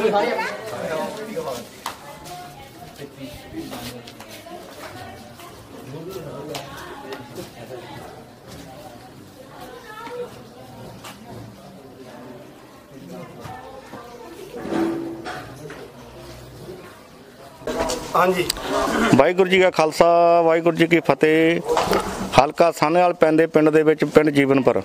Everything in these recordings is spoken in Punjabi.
हाँ जी, वाहिगुरू जी का खालसा वाहिगुरू जी की फतेह। हलका सानेवाल पैंदे पिंड दे विच पिंड जीवनपुर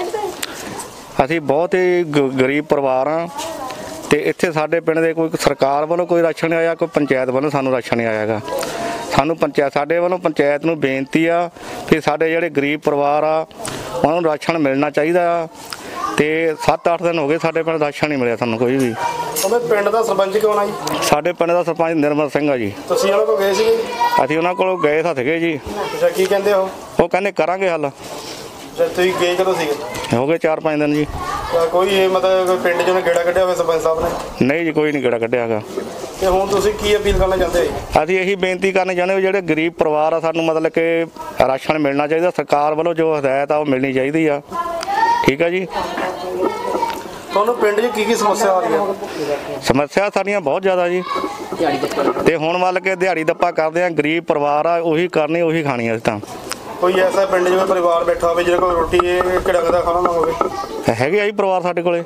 असीं बहुत ही गरीब परिवार हाँ ते इत्थे साडे पिंड दे कोई सरकार वालों कोई राशन नहीं आया, कोई पंचायत वालों सानूं राशन नहीं आया गा। सानूं पंचायत साडे वालों पंचायत नूं बेनती आ कि साडे जिहड़े गरीब परिवार आ उन्हां नूं राशन मिलना चाहिदा ते 7-8 दिन हो गए साडे पिंड राशन नहीं मिलिया सानूं कोई भी। पिंड दा सरपंच कौन आ जी? साडे पिंड दा सरपंच निर्मल सिंह आ जी। तुसीं उन्हां कोल गए सीगे? असीं उन्हां कोल गए सीगे जी। अच्छा, की कहंदे हो? वो कहंदे करांगे हल। तुसीं गए कदों सीगे? हो गए 4-5 दिन जी। कोई मतलब कोई पिंड 'ਚ ਉਹਨੇ ਗੇੜਾ ਕੱਢਿਆ ਹੋਵੇ ਸਰਪੰਚ ਸਾਹਿਬ ਨੇ? नहीं जी, कोई नहीं गेड़ा कढ़िया गा। ਤੇ ਹੁਣ ਤੁਸੀਂ ਕੀ ਅਪੀਲ ਕਰਨਾ ਚਾਹੁੰਦੇ ਹੋ ਜੀ? ਅਸੀਂ ਇਹੀ ਬੇਨਤੀ ਕਰਨੀ ਚਾਹੁੰਦੇ ਵੀ ਜਿਹੜੇ ਗਰੀਬ ਪਰਿਵਾਰ ਆ ਸਾਨੂੰ ਮਤਲਬ ਕਿ ਰਾਸ਼ਨ ਮਿਲਣਾ ਚਾਹੀਦਾ, ਸਰਕਾਰ ਵੱਲੋਂ ਜੋ ਹਦਾਇਤ ਆ ਉਹ ਮਿਲਣੀ ਚਾਹੀਦੀ ਆ। ਠੀਕ ਆ ਜੀ। ਤੁਹਾਨੂੰ ਪਿੰਡ 'ਚ ਕੀ ਸਮੱਸਿਆ ਆ ਰਹੀ ਹੈ? ਸਮੱਸਿਆ ਸਾਡੀਆਂ ਬਹੁਤ ਜ਼ਿਆਦਾ ਜੀ ਤੇ ਹੁਣ ਮਤਲਬ ਕਿ ਦਿਹਾੜੀ ਦੱਪਾ ਕਰਦੇ ਆ, ਗਰੀਬ ਪਰਿਵਾਰ ਆ, ਉਹੀ ਕਰਨੀ ਉਹੀ ਖਾਣੀ ਅਸੀਂ ਤਾਂ। ਕੋਈ ਐਸਾ ਪਿੰਡ 'ਚ ਪਰਿਵਾਰ ਬੈਠਾ ਹੋਵੇ ਜਿਹਦੇ ਕੋਲ ਰੋਟੀ ਕਿਹੜਾ ਦਾ ਖਾਣਾ ਨਾ ਹੋਵੇ? ਹੈਗੇ ਆ ਜੀ ਪਰਿਵਾਰ ਸਾਡੇ ਕੋਲੇ।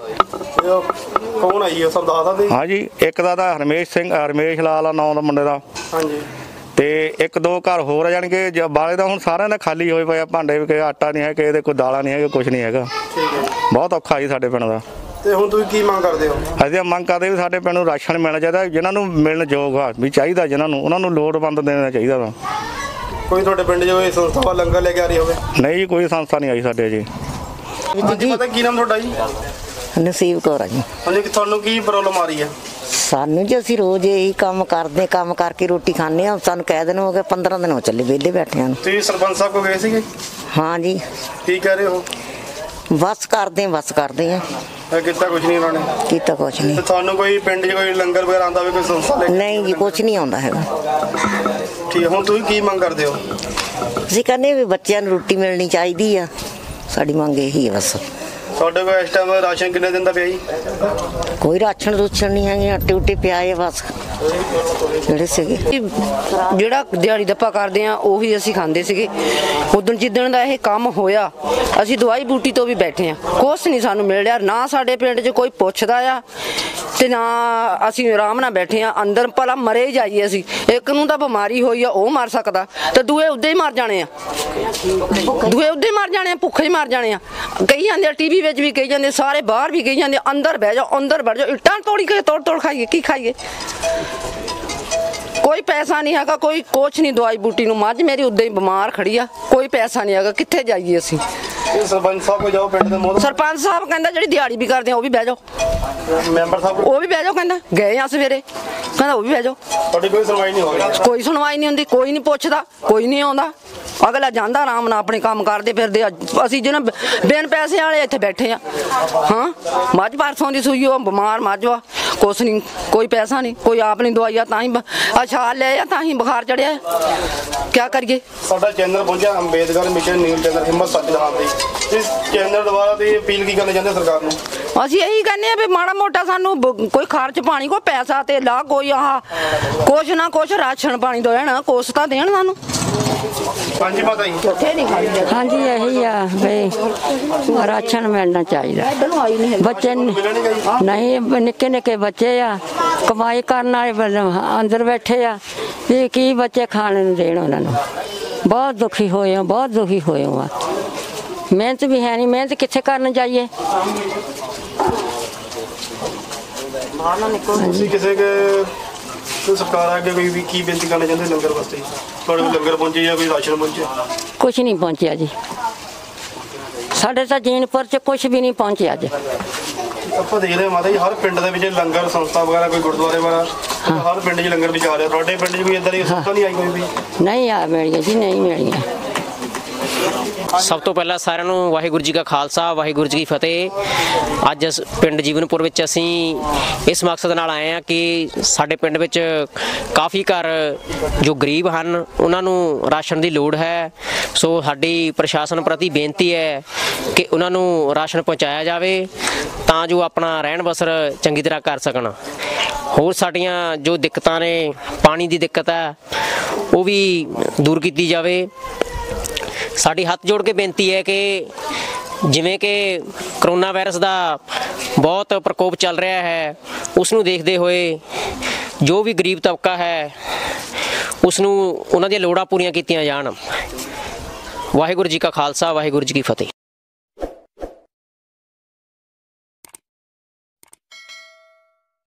ਕੌਣ ਆਈ ਹੈ ਸਭ ਦੱਸ ਸਕਦੇ? ਹਾਂ ਜੀ, ਇੱਕ ਦਾ ਤਾਂ ਰਮੇਸ਼ ਲਾਲ ਆ ਨਾਂ ਦਾ ਮੁੰਡੇ ਦਾ। ਹਾਂਜੀ। ਤੇ ਇੱਕ ਦੋ ਘਰ ਹੋਰ ਆ, ਜਾਣੀ ਕਿ ਬਾਲੇ ਦਾ ਹੁਣ ਸਾਰਿਆਂ ਦਾ ਖਾਲੀ ਹੋਏ ਪਏ ਆ, ਭਾਂਡੇ ਵੀ, ਆਟਾ ਨਹੀਂ ਹੈ, ਕਿਸੇ ਦੇ ਕੋਈ ਦਾਲਾਂ ਨਹੀਂ ਹੈਗੇ, ਕੁਛ ਨਹੀਂ ਹੈਗਾ। ਠੀਕ ਹੈ। ਬਹੁਤ ਔਖਾ ਜੀ ਸਾਡੇ ਪਿੰਡ ਦਾ। ਤੇ ਹੁਣ ਤੁਸੀਂ ਕੀ ਮੰਗ ਕਰਦੇ ਹੋ? ਅਸੀਂ ਮੰਗ ਕਰਦੇ ਵੀ ਸਾਡੇ ਪਿੰਡ ਨੂੰ ਰਾਸ਼ਨ ਮਿਲਣਾ ਚਾਹੀਦਾ, ਜਿਨ੍ਹਾਂ ਨੂੰ ਮਿਲਣ ਯੋਗ ਆ ਵੀ ਚਾਹੀਦਾ, ਜਿਨ੍ਹਾਂ ਨੂੰ ਉਹਨਾਂ ਨੂੰ ਲੋੜਵੰਦ ਦੇਣਾ ਚਾਹੀਦਾ ਵਾ। ਕੋਈ ਤੁਹਾਡੇ ਪਿੰਡ 'ਚ ਕੋਈ ਸੰਸਥਾ ਲੰਗਰ ਲੈ ਕੇ ਆ ਰਹੀ ਹੋਵੇ? ਨਹੀਂ ਜੀ, ਕੋਈ ਸੰਸਥਾ ਨਹੀਂ ਆਈ ਸਾਡੇ ਜੀ। ਪਤਾ ਕੀ ਨਾਮ ਤੁਹਾਡਾ ਜੀ? ਨਸੀਬ ਕੌਰ ਆ ਜੀ। ਹਾਂਜੀ, ਤੁਹਾਨੂੰ ਕੀ ਪ੍ਰੋਬਲਮ ਆ ਰਹੀ ਹੈ? ਸਾਨੂੰ ਜੀ ਅਸੀਂ ਰੋਜ਼ ਇਹੀ ਕੰਮ ਕਰਦੇ, ਕੰਮ ਕਰਕੇ ਰੋਟੀ ਖਾਂਦੇ ਆ। ਸਾਨੂੰ ਕਈ ਦਿਨ ਹੋ ਗਏ, 15 ਦਿਨ ਹੋ ਚੱਲੇ ਵਿਹਲੇ ਬੈਠਿਆਂ ਨੂੰ। ਤੁਸੀਂ ਸਰਪੰਚ ਸਾਹਿਬ ਕੋਲ ਗਏ ਸੀਗੇ? ਹਾਂ ਜੀ। ਕੀ ਕਹਿ ਰਹੇ ਹੋ? ਬਸ ਕਰਦੇ ਆ। ਕੀਤਾ ਕੁਛ ਨਹੀਂ ਉਹਨਾਂ ਨੇ? ਕੀਤਾ ਕੁਛ ਨਹੀਂ। ਤੁਹਾਨੂੰ ਕੋਈ ਪਿੰਡ 'ਚ ਕੋਈ ਲੰਗਰ ਵਗੈਰਾ ਆਉਂਦਾ ਹੋਵੇ, ਕੋਈ ਸੰਸਥਾ ਲੈ ਕੇ? ਨਹੀਂ ਜੀ, ਕੁਛ ਨਹੀਂ ਆਉਂਦਾ ਹੈਗਾ। ਠੀਕ ਹੈ। ਹੁਣ ਤੁਸੀਂ ਕੀ ਮੰਗ ਕਰਦੇ ਹੋ? ਅਸੀਂ ਕਹਿੰਦੇ ਵੀ ਬੱਚਿਆਂ ਨੂੰ ਰੋਟੀ ਮਿਲਣੀ ਚਾਹੀਦੀ ਆ, ਸਾਡੀ ਮੰਗ ਇਹੀ ਹੈ ਬਸ। ਤੁਹਾਡੇ ਕੋਲ ਇਸ ਟਾਈਮ ਰਾਸ਼ਨ ਕਿੰਨੇ ਦਿਨ ਦਾ ਪਿਆ ਜੀ? ਕੋਈ ਰਾਸ਼ਨ ਰੂਸ਼ਨ ਨਹੀਂ ਹੈਗੇ, ਆਟੇ ਉਟੇ ਪਿਆ ਹੈ ਬਸ ਜਿਹੜੇ ਸੀਗੇ। ਜਿਹੜਾ ਦਿਹਾੜੀ ਦੱਪਾ ਕਰਦੇ ਆ ਉਹੀ ਅਸੀਂ ਖਾਂਦੇ ਸੀਗੇ। ਉਦੋਂ ਜਿੱਦਣ ਦਾ ਇਹ ਕੰਮ ਹੋਇਆ ਅਸੀਂ ਦਵਾਈ ਬੂਟੀ ਤੋਂ ਵੀ ਬੈਠੇ ਆ, ਕੁਛ ਨਹੀਂ ਸਾਨੂੰ ਮਿਲ ਰਿਹਾ। ਨਾ ਸਾਡੇ ਪਿੰਡ 'ਚ ਕੋਈ ਪੁੱਛਦਾ ਆ ਤੇ ਨਾ ਅਸੀਂ ਆਰਾਮ ਨਾਲ ਬੈਠੇ ਆ ਅੰਦਰ। ਭਲਾ ਮਰੇ ਜਾਈਏ ਅਸੀਂ, ਇੱਕ ਨੂੰ ਤਾਂ ਬਿਮਾਰੀ ਹੋਈ ਆ ਉਹ ਮਰ ਸਕਦਾ ਤੇ ਦੂਏ ਉੱਦੇ ਹੀ ਮਰ ਜਾਣੇ ਆ, ਭੁੱਖੇ ਹੀ ਮਰ ਜਾਣੇ ਆ। ਕਹੀ ਜਾਂਦੇ ਆ ਟੀਵੀ ਵਿੱਚ ਵੀ ਕਹੀ ਜਾਂਦੇ, ਸਾਰੇ ਬਾਹਰ ਵੀ ਕਹੀ ਜਾਂਦੇ ਅੰਦਰ ਬਹਿ ਜਾਓ, ਅੰਦਰ ਬੈਠ ਜਾਓ। ਇੱਟਾਂ ਤੋੜੀ ਕੇ ਤੋੜ ਖਾਈਏ, ਕੀ ਖਾਈਏ? ਕੋਈ ਪੈਸਾ ਨਹੀਂ ਹੈਗਾ, ਕੋਈ ਕੁਛ ਨਹੀਂ। ਦਵਾਈ ਬੂਟੀ ਨੂੰ ਮੱਝ ਮੇਰੀ ਉਦਾਂ ਹੀ ਬਿਮਾਰ ਖੜੀ ਆ, ਕੋਈ ਪੈਸਾ ਨਹੀਂ ਹੈਗਾ, ਕਿੱਥੇ ਜਾਈਏ ਅਸੀਂ? ਸਰਪੰਚ ਸਾਹਿਬ ਕੋਲ ਜਾਓ ਪਿੰਡ ਦੇ ਮੋਹਰ। ਸਰਪੰਚ ਸਾਹਿਬ ਕਹਿੰਦਾ ਜਿਹੜੀ ਦਿਹਾੜੀ ਵੀ ਕਰਦੇ ਆ ਉਹ ਵੀ ਬਹਿ ਜਾਓ। ਮੈਂਬਰ ਸਾਹਿਬ ਉਹ ਵੀ ਬਹਿ ਜਾਓ, ਕਹਿੰਦਾ ਗਏ ਆ ਸਵੇਰੇ, ਕਹਿੰਦਾ ਉਹ ਵੀ ਬਹਿ ਜਾਓ। ਤੁਹਾਡੀ ਕੋਈ ਸੁਣਵਾਈ ਨਹੀਂ ਹੋ ਰਹੀ? ਕੋਈ ਸੁਣਵਾਈ ਨਹੀਂ ਹੁੰਦੀ, ਕੋਈ ਨਹੀਂ ਪੁੱਛਦਾ, ਕੋਈ ਨਹੀਂ ਆਉਂਦਾ। ਅਗਲਾ ਜਾਂਦਾ ਆਰਾਮ ਨਾਲ ਆਪਣੇ ਕੰਮ ਕਰਦੇ ਫਿਰਦੇ ਆ। ਅਸੀਂ ਜਿਹਨਾਂ ਬਿਨ ਪੈਸੇ ਵਾਲੇ ਇੱਥੇ ਬੈਠੇ ਆ। ਹਾਂ, ਮੱਝ ਪਰਸੋਂ ਦੀ ਸੂਈ ਉਹ ਬਿਮਾਰ ਮੱਝ ਵਾ, ਕੁਛ ਨਹੀਂ, ਕੋਈ ਪੈਸਾ ਨਹੀਂ, ਕੋਈ ਆਪ ਨਹੀਂ ਦਵਾਈ ਆ ਤਾਂ ਹੀ ਛਾਲ ਲੈ ਆ ਤਾਂ ਹੀ ਬੁਖਾਰ ਚੜਿਆ। ਕਿਆ ਕਰੀਏ? ਸਾਡਾ ਚੈਨਲ ਪਹੁੰਚਿਆ ਅੰਬੇਦਕਰ ਮਿਸ਼ਨ ਨਿਊਜ਼ ਚੈਨਲ ਹਿੰਮਤ ਸੱਚ ਦਾ ਤੇ ਇਸ ਚੈਨਲ ਦੁਆਰਾ ਤੇ ਅਪੀਲ ਕੀ ਕਰਨਾ ਚਾਹੁੰਦੇ ਸਰਕਾਰ ਨੂੰ? ਅਸੀਂ ਇਹੀ ਕਹਿੰਦੇ ਆ ਵੀ ਮਾੜਾ ਮੋਟਾ ਸਾਨੂੰ ਕੋਈ ਖਰਚ ਪਾਣੀ, ਕੋਈ ਪੈਸਾ ਤੇ ਲਾ, ਕੋਈ ਆਹ ਕੁਛ ਨਾ ਕੁਛ ਰਾਸ਼ਨ ਪਾਣੀ ਦੇਣ, ਕੁਛ ਤਾਂ ਦੇਣ ਸਾਨੂੰ। ਹਾਂਜੀ ਮਾਤਾ ਜੀ। ਹਾਂਜੀ, ਇਹੀ ਆ ਵੀ ਰਾਸ਼ਨ ਮਿਲਣਾ ਚਾਹੀਦਾ। ਬੱਚੇ ਨਹੀਂ, ਨਿੱਕੇ ਨਿੱਕੇ ਬੱਚੇ ਆ, ਕਮਾਈ ਕਰਨ ਵਾਲੇ ਅੰਦਰ ਬੈਠੇ ਆ, ਇਹ ਕੀ ਬੱਚੇ ਖਾਣ ਨੂੰ ਦੇਣ ਉਹਨਾਂ ਨੂੰ? ਬਹੁਤ ਦੁਖੀ ਹੋਏ ਆ। ਮਿਹਨਤ ਵੀ ਹੈ ਨਹੀਂ, ਮਿਹਨਤ ਕਿੱਥੇ ਕਰਨ ਜਾਈਏ? ਤੁਸੀਂ ਕਿਸੇ ਸਰਕਾਰ ਅੱਗੇ ਕੋਈ ਵੀ ਕੀ ਬੇਨਤੀ ਕਰਨਾ ਚਾਹੁੰਦੇ ਲੰਗਰ ਵਾਸਤੇ? ਤੁਹਾਡੇ ਕੋਲ ਲੰਗਰ ਪਹੁੰਚੇ ਜਾਂ ਕੋਈ ਰਾਸ਼ਨ ਪਹੁੰਚਿਆ? ਕੁਛ ਨਹੀਂ ਪਹੁੰਚਿਆ ਜੀ, ਸਾਡੇ ਤਾਂ ਜੀਨਪੁਰ 'ਚ ਕੁਛ ਵੀ ਨਹੀਂ ਪਹੁੰਚਿਆ ਅੱਜ। ਆਪਾਂ ਦੇਖਦੇ ਹਾਂ ਮਾਤਾ ਜੀ, ਹਰ ਪਿੰਡ ਦੇ ਵਿੱਚ ਲੰਗਰ ਸੰਸਥਾ ਵਗੈਰਾ, ਕੋਈ ਗੁਰਦੁਆਰੇ ਵਗੈਰਾ, ਹਰ ਪਿੰਡ 'ਚ ਲੰਗਰ ਵਿਚਾਰ ਰਿਹਾ। ਤੁਹਾਡੇ ਪਿੰਡ 'ਚ ਕੋਈ ਇਦਾਂ ਦੀ ਸੰਸਥਾ ਨਹੀਂ ਆਈ ਕੋਈ ਵੀ? ਨਹੀਂ ਆ ਮਿਲੀਆਂ ਜੀ, ਨਹੀਂ ਮਿਲੀਆਂ। ਸਭ ਤੋਂ ਪਹਿਲਾਂ ਸਾਰਿਆਂ ਨੂੰ ਵਾਹਿਗੁਰੂ ਜੀ ਕਾ ਖਾਲਸਾ ਵਾਹਿਗੁਰੂ ਜੀ ਕੀ ਫਤਿਹ। ਅੱਜ ਪਿੰਡ ਜੀਵਨਪੁਰ ਵਿੱਚ ਅਸੀਂ ਇਸ ਮਕਸਦ ਨਾਲ ਆਏ ਹਾਂ ਕਿ ਸਾਡੇ ਪਿੰਡ ਵਿੱਚ ਕਾਫੀ ਘਰ ਜੋ ਗਰੀਬ ਹਨ ਉਹਨਾਂ ਨੂੰ ਰਾਸ਼ਨ ਦੀ ਲੋੜ ਹੈ। ਸੋ ਸਾਡੀ ਪ੍ਰਸ਼ਾਸਨ ਪ੍ਰਤੀ ਬੇਨਤੀ ਹੈ ਕਿ ਉਹਨਾਂ ਨੂੰ ਰਾਸ਼ਨ ਪਹੁੰਚਾਇਆ ਜਾਵੇ ਤਾਂ ਜੋ ਆਪਣਾ ਰਹਿਣ ਬਸਰ ਚੰਗੀ ਤਰ੍ਹਾਂ ਕਰ ਸਕਣ। ਹੋਰ ਸਾਡੀਆਂ ਜੋ ਦਿੱਕਤਾਂ ਨੇ, ਪਾਣੀ ਦੀ ਦਿੱਕਤ ਹੈ, ਉਹ ਵੀ ਦੂਰ ਕੀਤੀ ਜਾਵੇ। ਸਾਡੀ ਹੱਥ ਜੋੜ ਕੇ ਬੇਨਤੀ ਹੈ ਕਿ ਜਿਵੇਂ ਕਿ ਕਰੋਨਾ ਵਾਇਰਸ ਦਾ ਬਹੁਤ ਪ੍ਰਕੋਪ ਚੱਲ ਰਿਹਾ ਹੈ, ਉਸ ਨੂੰ ਦੇਖਦੇ ਹੋਏ ਜੋ ਵੀ ਗਰੀਬ ਤਬਕਾ ਹੈ ਉਸ ਨੂੰ ਉਹਨਾਂ ਦੀਆਂ ਲੋੜਾਂ ਪੂਰੀਆਂ ਕੀਤੀਆਂ ਜਾਣ। ਵਾਹਿਗੁਰੂ ਜੀ ਕਾ ਖਾਲਸਾ, ਵਾਹਿਗੁਰੂ ਜੀ ਕੀ ਫਤਿਹ।